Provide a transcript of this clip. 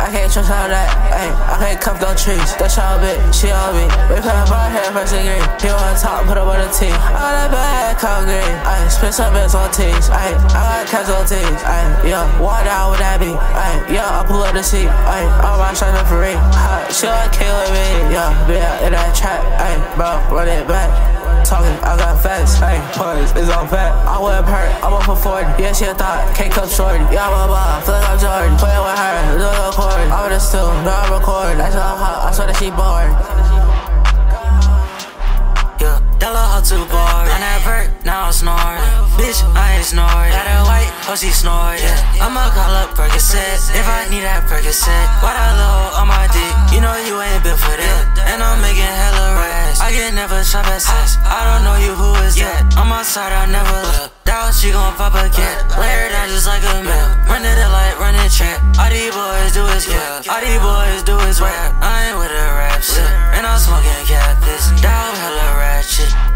I can't trust all that, ayy. I can't cuff no trees. That y'all bitch, she on me. We put up our hair first degree. He on top, put up on the tee. All that bad, come green. Ayy, spend some bits on tees. Ayy, I got cats on tees. Ayy, yeah, walk down with that beat. Ayy, yeah, I pull up the seat. Ayy, all my shots are free. She wanna kill with me. Yeah, be out in that trap. Ayy, bro, run it back. Talking, I got facts, ayy, points, it's on fat. I wear perc, I'm up for 40. Yeah, she a thought, can't come shorty. Yeah, I'm a bar, feel like I'm Jordan. Playing with her, do a chord. I'm in the stool, no, I'm recording. That's all hot, I swear that she bored. Yeah, that little hoe too bored. On that perc, now I'm snoring. Bitch, I ain't snoring. Got a white, oh she snoring. Yeah, I'ma call up percocet if I need that percocet. Why that little on my dick? You know you ain't been for that. And I'm making hella rats. I can never shop at sex. I don't know you, who is that? On my side, I never look. Doubt she gon' pop a cat. Lay her down just like a map. Run to the light, run the trap. All these boys do is cap. All these boys do is rap. I ain't with a rap shit. And I'm smoking cactus. Doubt hella ratchet.